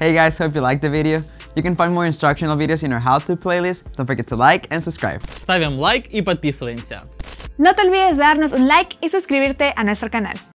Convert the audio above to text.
Hey guys, hope you liked the video. You can find more instructional videos in our how-to playlist. Don't forget to like and subscribe. Ставим лайк и подписываемся. No te olvides de darnos un like y suscribirte a nuestro canal.